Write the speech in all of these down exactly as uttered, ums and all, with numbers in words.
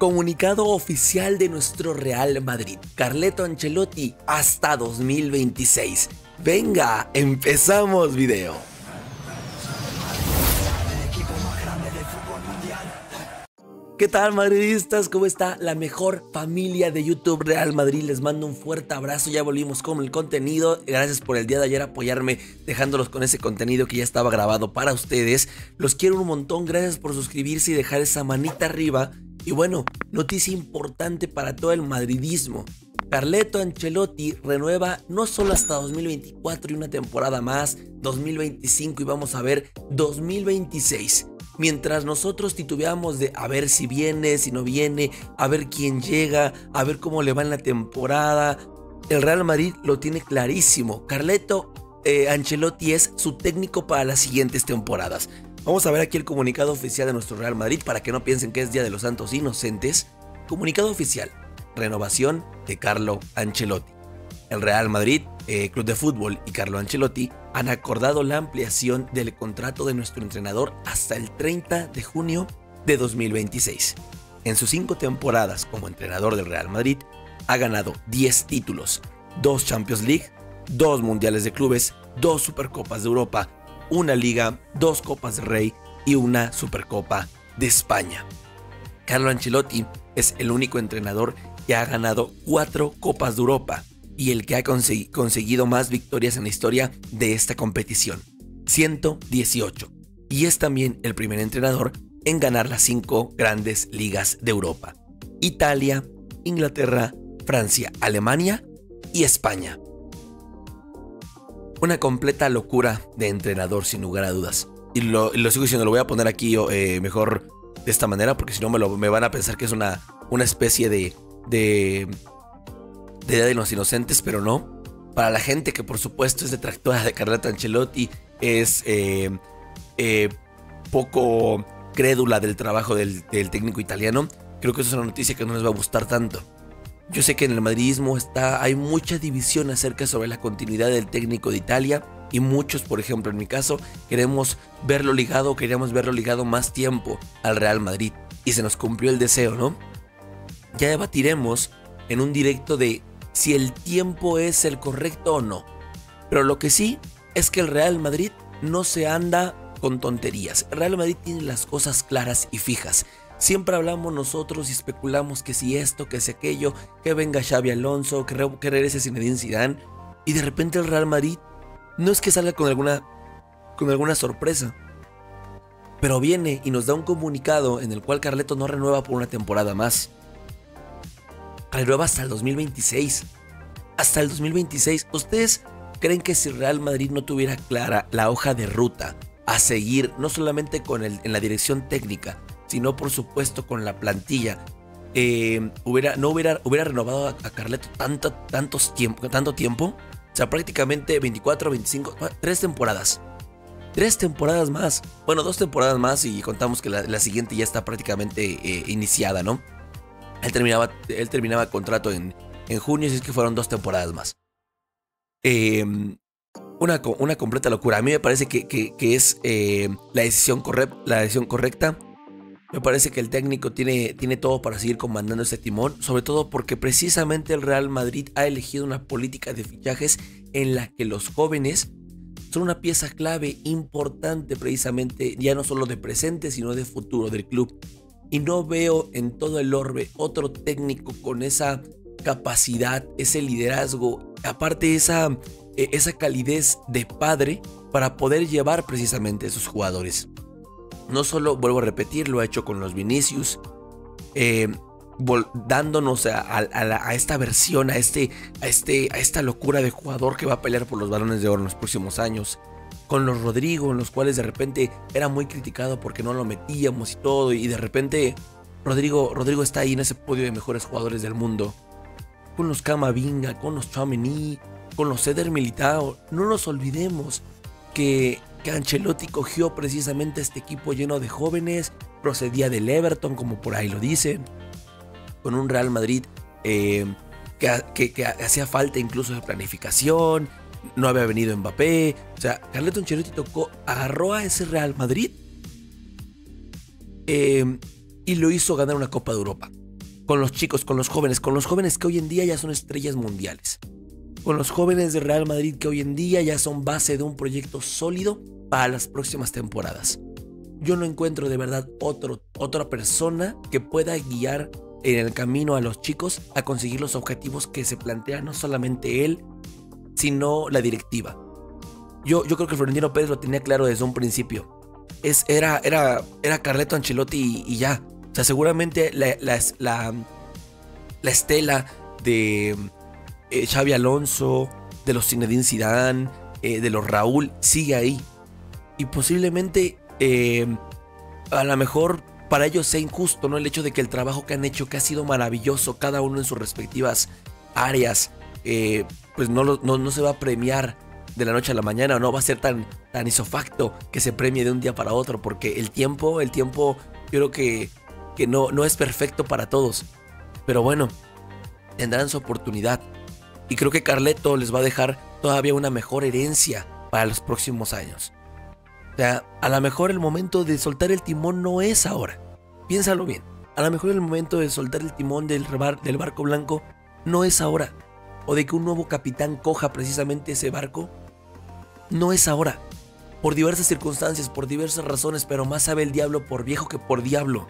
Comunicado oficial de nuestro Real Madrid. Carleto Ancelotti hasta dos mil veintiséis. Venga, empezamos video. ¿Qué tal, madridistas? ¿Cómo está la mejor familia de YouTube Real Madrid? Les mando un fuerte abrazo, ya volvimos con el contenido. Gracias por el día de ayer apoyarme dejándolos con ese contenido que ya estaba grabado para ustedes. Los quiero un montón, gracias por suscribirse y dejar esa manita arriba. Y bueno, noticia importante para todo el madridismo. Carleto Ancelotti renueva no solo hasta dos mil veinticuatro y una temporada más, dos mil veinticinco y vamos a ver dos mil veintiséis. Mientras nosotros titubeamos de a ver si viene, si no viene, a ver quién llega, a ver cómo le va en la temporada, el Real Madrid lo tiene clarísimo. Carleto eh, Ancelotti es su técnico para las siguientes temporadas. Vamos a ver aquí el comunicado oficial de nuestro Real Madrid para que no piensen que es Día de los Santos Inocentes. Comunicado oficial, renovación de Carlo Ancelotti. El Real Madrid, eh, Club de Fútbol y Carlo Ancelotti han acordado la ampliación del contrato de nuestro entrenador hasta el treinta de junio de dos mil veintiséis. En sus cinco temporadas como entrenador del Real Madrid, ha ganado diez títulos, dos Champions League, dos Mundiales de Clubes, dos Supercopas de Europa, una Liga, dos Copas de Rey y una Supercopa de España. Carlo Ancelotti es el único entrenador que ha ganado cuatro Copas de Europa y el que ha consegui- conseguido más victorias en la historia de esta competición, ciento dieciocho. Y es también el primer entrenador en ganar las cinco grandes ligas de Europa: Italia, Inglaterra, Francia, Alemania y España. Una completa locura de entrenador, sin lugar a dudas. Y lo, lo sigo diciendo, lo voy a poner aquí eh, mejor de esta manera, porque si no me, lo, me van a pensar que es una, una especie de, de, de Día de los Inocentes, pero no. Para la gente que por supuesto es detractora de Carleto Ancelotti, es eh, eh, poco crédula del trabajo del, del técnico italiano, creo que eso es una noticia que no les va a gustar tanto. Yo sé que en el madridismo está, hay mucha división acerca sobre la continuidad del técnico de Italia y muchos, por ejemplo en mi caso, queremos verlo ligado, queríamos verlo ligado más tiempo al Real Madrid y se nos cumplió el deseo, ¿no? Ya debatiremos en un directo de si el tiempo es el correcto o no, pero lo que sí es que el Real Madrid no se anda con tonterías. El Real Madrid tiene las cosas claras y fijas. Siempre hablamos nosotros y especulamos que si esto, que si aquello, que venga Xabi Alonso, que, re que regrese Zinedine Zidane, y de repente el Real Madrid no es que salga con alguna, con alguna sorpresa, pero viene y nos da un comunicado en el cual Carleto no renueva por una temporada más. Renueva hasta el dos mil veintiséis. Hasta el dos mil veintiséis. ¿Ustedes creen que si Real Madrid no tuviera clara la hoja de ruta a seguir, no solamente con el, en la dirección técnica, sino por supuesto con la plantilla, eh, hubiera, no hubiera, hubiera renovado a, a Carleto tanto, tantos tiempo, tanto tiempo? O sea, prácticamente veinticuatro, veinticinco, tres temporadas. Tres temporadas más. Bueno, dos temporadas más y contamos que la, la siguiente ya está prácticamente eh, iniciada, ¿no? Él terminaba, él terminaba el contrato en, en junio, así es que fueron dos temporadas más. Eh, una, una completa locura. A mí me parece que, que, que es eh, la, decisión correcta, la decisión correcta. Me parece que el técnico tiene, tiene todo para seguir comandando este timón, sobre todo porque precisamente el Real Madrid ha elegido una política de fichajes en la que los jóvenes son una pieza clave importante precisamente, ya no solo de presente, sino de futuro del club. Y no veo en todo el orbe otro técnico con esa capacidad, ese liderazgo, aparte esa, esa calidez de padre para poder llevar precisamente a esos jugadores. No solo, vuelvo a repetir, lo ha hecho con los Vinicius, eh, dándonos a, a, a, a esta versión, a, este, a, este, a esta locura de jugador que va a pelear por los balones de oro en los próximos años. Con los Rodrigo, en los cuales de repente era muy criticado porque no lo metíamos y todo, y de repente Rodrigo, Rodrigo está ahí en ese podio de mejores jugadores del mundo. Con los Camavinga, con los Tchouaméni, con los Eder Militao. No nos olvidemos que... que Ancelotti cogió precisamente este equipo lleno de jóvenes, procedía del Everton, como por ahí lo dicen, con un Real Madrid eh, que, que, que hacía falta incluso de planificación, no había venido Mbappé, o sea, Carleto Ancelotti tocó, agarró a ese Real Madrid eh, y lo hizo ganar una Copa de Europa. con los chicos, con los jóvenes, con los jóvenes que hoy en día ya son estrellas mundiales, con los jóvenes de Real Madrid que hoy en día ya son base de un proyecto sólido para las próximas temporadas. Yo no encuentro de verdad otro, otra persona que pueda guiar en el camino a los chicos a conseguir los objetivos que se plantea no solamente él, sino la directiva. Yo, yo creo que Florentino Pérez lo tenía claro desde un principio. Es, era, era, era Carleto Ancelotti y, y ya. O sea, seguramente la, la, la, la estela de eh, Xabi Alonso, de los Zinedine Zidane, eh, de los Raúl, sigue ahí. Y posiblemente eh, a lo mejor para ellos sea injusto, ¿no? El hecho de que el trabajo que han hecho, que ha sido maravilloso, cada uno en sus respectivas áreas, eh, pues no, lo, no, no se va a premiar de la noche a la mañana, o no va a ser tan, tan isofacto que se premie de un día para otro, porque el tiempo, el tiempo, yo creo que, que no, no es perfecto para todos. Pero bueno, tendrán su oportunidad. Y creo que Carleto les va a dejar todavía una mejor herencia para los próximos años. O sea, a lo mejor el momento de soltar el timón no es ahora. Piénsalo bien. A lo mejor el momento de soltar el timón del, bar, del barco blanco no es ahora. O de que un nuevo capitán coja precisamente ese barco, no es ahora. Por diversas circunstancias, por diversas razones, pero más sabe el diablo por viejo que por diablo.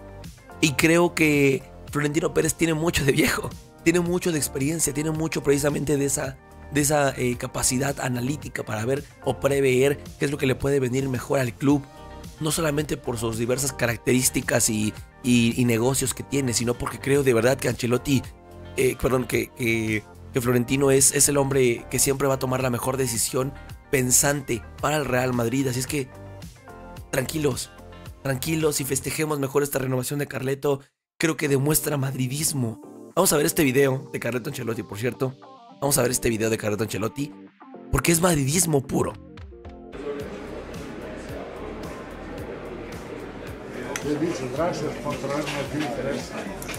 Y creo que Florentino Pérez tiene mucho de viejo, tiene mucho de experiencia, tiene mucho precisamente de esa, de esa eh, capacidad analítica para ver o prever qué es lo que le puede venir mejor al club. No solamente por sus diversas características y, y, y negocios que tiene, sino porque creo de verdad que Ancelotti, eh, perdón, que, que, que Florentino es, es el hombre que siempre va a tomar la mejor decisión pensante para el Real Madrid. Así es que tranquilos, tranquilos y festejemos mejor esta renovación de Carleto. Creo que demuestra madridismo. Vamos a ver este video de Carleto Ancelotti, por cierto. Vamos a ver este video de Carleto Ancelotti, porque es madridismo puro. Gracias por traerme aquí, Teresa.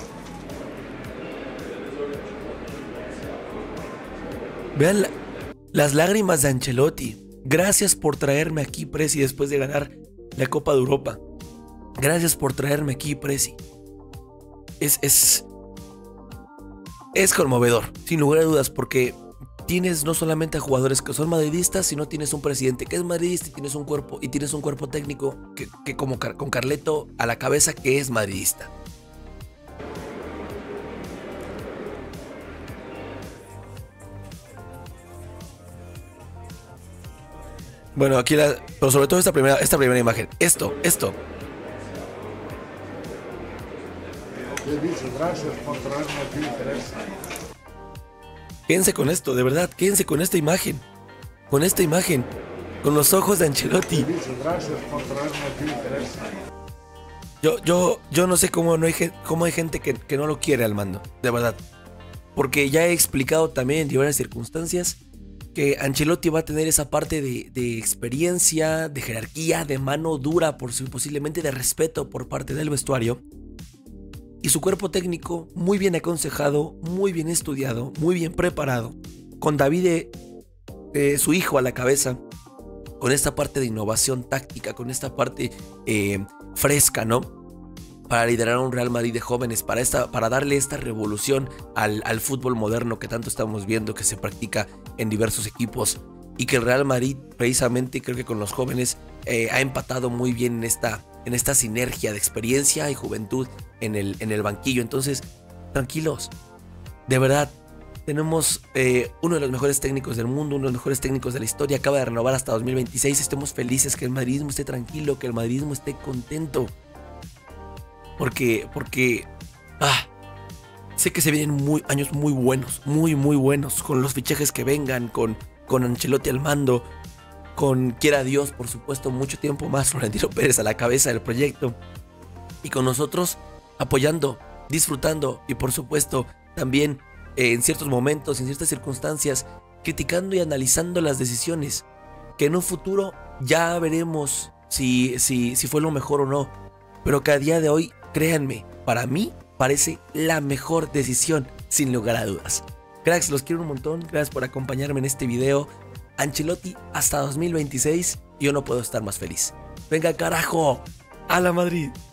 Vean la, las lágrimas de Ancelotti. Gracias por traerme aquí, Presi, después de ganar la Copa de Europa. Gracias por traerme aquí, Presi. Es, es, es conmovedor, sin lugar a dudas, porque tienes no solamente a jugadores que son madridistas, sino tienes un presidente que es madridista y tienes un cuerpo, y tienes un cuerpo técnico que, que como con Carleto a la cabeza, que es madridista. Bueno, aquí la, pero sobre todo esta primera, esta primera imagen. Esto, esto. Gracias por traerme aquí, Teresa. Quédense con esto, de verdad, quédense con esta imagen. Con esta imagen. Con los ojos de Ancelotti. Gracias por traerme aquí, Teresa. Yo, yo, yo no sé cómo, no hay, cómo hay gente que, que no lo quiere al mando, de verdad. Porque ya he explicado también en diversas circunstancias que Ancelotti va a tener esa parte de, de experiencia, de jerarquía, de mano dura, por, posiblemente de respeto por parte del vestuario. Y su cuerpo técnico muy bien aconsejado, muy bien estudiado, muy bien preparado, con David, eh, su hijo, a la cabeza, con esta parte de innovación táctica, con esta parte eh, fresca, ¿no? Para liderar un Real Madrid de jóvenes, para, esta, para darle esta revolución al, al fútbol moderno que tanto estamos viendo que se practica en diversos equipos, y que el Real Madrid precisamente creo que con los jóvenes eh, ha empatado muy bien en esta, en esta sinergia de experiencia y juventud en el, en el banquillo. Entonces, tranquilos, de verdad, tenemos eh, uno de los mejores técnicos del mundo, uno de los mejores técnicos de la historia, acaba de renovar hasta dos mil veintiséis, estemos felices, que el madridismo esté tranquilo, que el madridismo esté contento. Porque, porque, ah, sé que se vienen muy, años muy buenos, muy, muy buenos, con los fichajes que vengan, con, con Ancelotti al mando, con, quiera Dios, por supuesto, mucho tiempo más, Florentino Pérez a la cabeza del proyecto, y con nosotros apoyando, disfrutando, y por supuesto, también eh, en ciertos momentos, en ciertas circunstancias, criticando y analizando las decisiones, que en un futuro ya veremos si, si, si fue lo mejor o no, pero que a día de hoy, créanme, para mí parece la mejor decisión, sin lugar a dudas. Cracks, los quiero un montón, gracias por acompañarme en este video. Ancelotti hasta dos mil veintiséis, yo no puedo estar más feliz. Venga carajo, a la Madrid.